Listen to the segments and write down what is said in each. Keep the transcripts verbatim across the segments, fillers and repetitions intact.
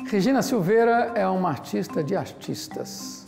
Regina Silveira é uma artista de artistas.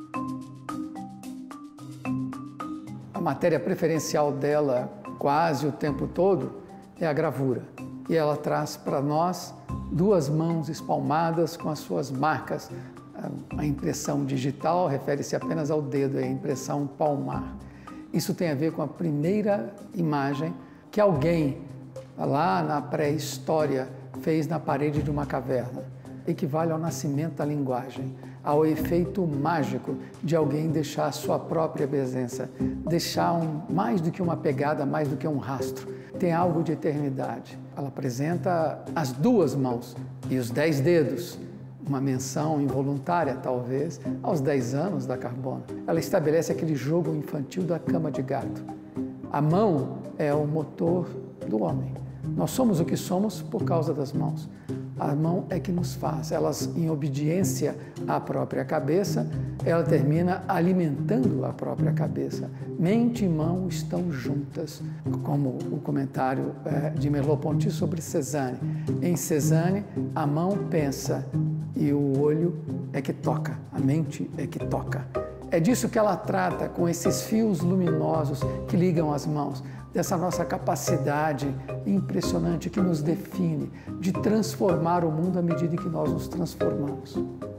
A matéria preferencial dela, quase o tempo todo, é a gravura. E ela traz para nós duas mãos espalmadas com as suas marcas. A impressão digital refere-se apenas ao dedo, é a impressão palmar. Isso tem a ver com a primeira imagem que alguém, lá na pré-história, fez na parede de uma caverna. Equivale ao nascimento da linguagem, ao efeito mágico de alguém deixar a sua própria presença, deixar um, mais do que uma pegada, mais do que um rastro. Tem algo de eternidade. Ela apresenta as duas mãos e os dez dedos, uma menção involuntária, talvez, aos dez anos da Carbona. Ela estabelece aquele jogo infantil da cama de gato. A mão é o motor do homem. Nós somos o que somos por causa das mãos. A mão é que nos faz. Elas, em obediência à própria cabeça, ela termina alimentando a própria cabeça. Mente e mão estão juntas, como o comentário é, de Merleau-Ponty sobre Cézanne. Em Cézanne, a mão pensa e o olho é que toca, a mente é que toca. É disso que ela trata com esses fios luminosos que ligam as mãos, dessa nossa capacidade impressionante que nos define de transformar o mundo à medida que nós nos transformamos.